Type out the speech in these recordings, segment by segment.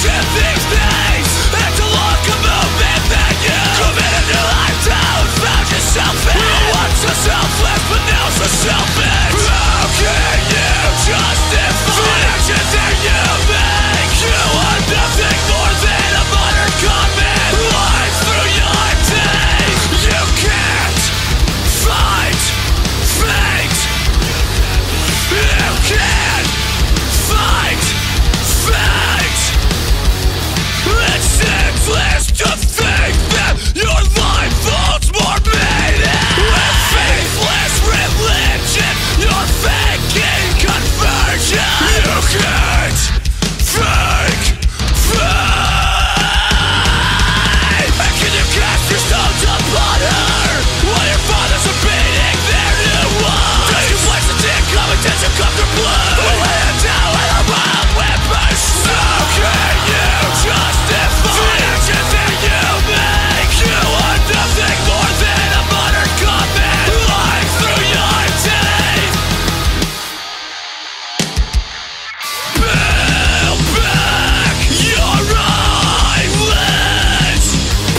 Selfless, but now so selfish. How can you justify the actions that you make? You are nothing more than a modern comment. Life through your days. You can't fight fate. You can't fight fate. It's senseless to think that your life holds more meaning. Faithless religion, you're faking conversion. You can't fake faith. And can you cast your stones upon her while your fathers are beating their new ones? Do you place the incompetent to come to blood? We'll hand down with a wild whimpers. How can you justify the actions that you make? You are nothing more than a modern comment. Life through your teeth. Build back your eyelids,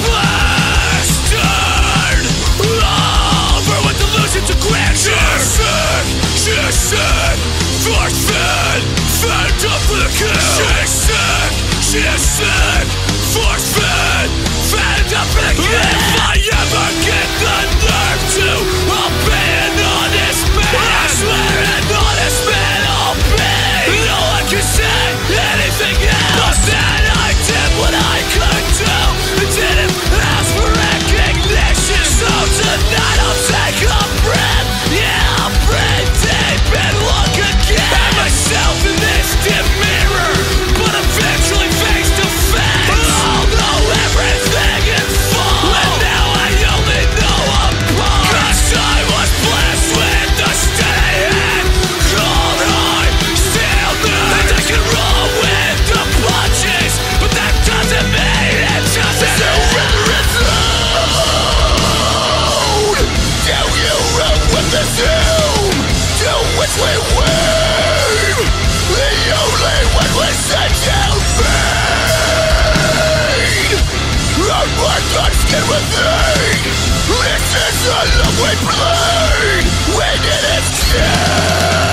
bastard. Over with delusion to grandeur. She's sick, force-fed, fed up for the kill. She's sick, force-fed, fed up for the kill. If I ever get the nerve to, I'll be an honest man. I swear an honest man I'll be. No one can say anything else. That I did what I could do. Didn't ask for recognition. So tonight I'll take a breath. Yeah, I'll breathe deep and look again at myself in this dim mirror. But eventually face to face, I'll know everything in full. And now I only know a part. 'Cause I was blessed with the steady hand, cold heart, still new. And I can roll with the punches, but that doesn't mean it doesn't hurt. Do you run with the zoom to which we wave? The only one we set down made. Our mark on skin within. This is a love we played. We didn't care.